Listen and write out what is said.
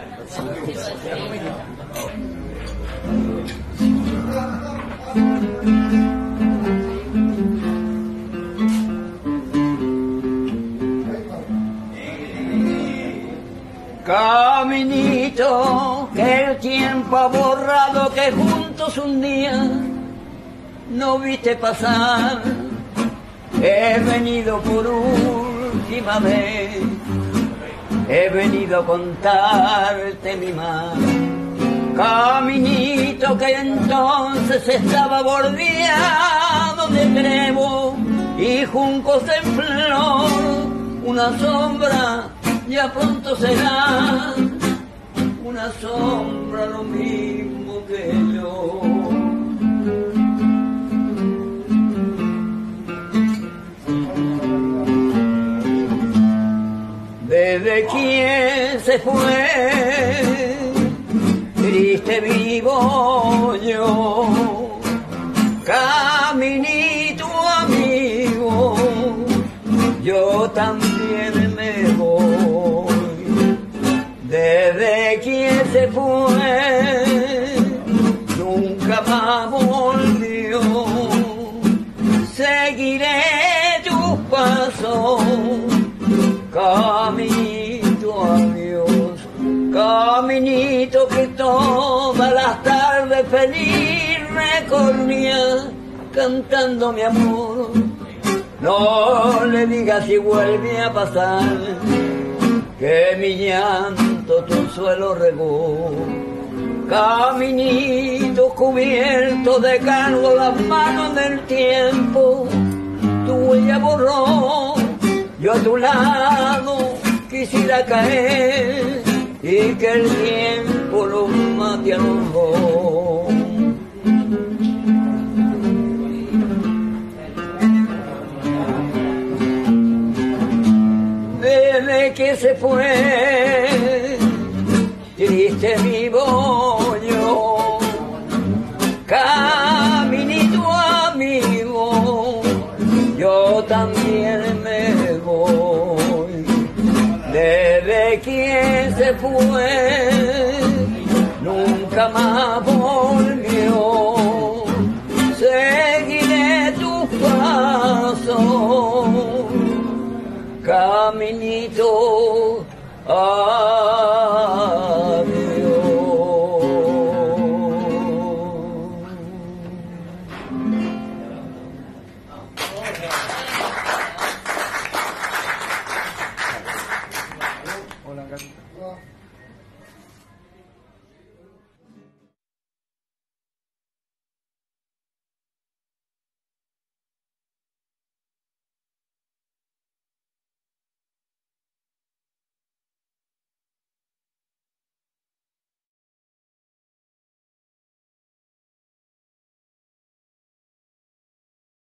Caminito que el tiempo ha borrado, que juntos un día no viste pasar. He venido por última vez, he venido a contarte mi mal. Caminito que entonces estaba bordeado de grevo y juncos en flor, una sombra ya pronto será, una sombra lo mismo que yo. Desde quien se fue, triste vivo yo, caminito amigo, yo también me voy. Desde quien se fue, nunca más volvió. Seguiré tus pasos, caminito adiós, caminito que todas las tardes feliz recorría cantando mi amor. No le digas si vuelve a pasar, que mi llanto tu suelo regó. Caminito cubierto de cargo, las manos del tiempo tu huella borró. Yo a tu lado quisiera caer y que el tiempo los mate a los dos. Desde que se fue, triste vivo yo, caminito amigo, yo también me voy. Desde quien se fue, nunca más volvió. Seguiré tus pasos, caminito adiós.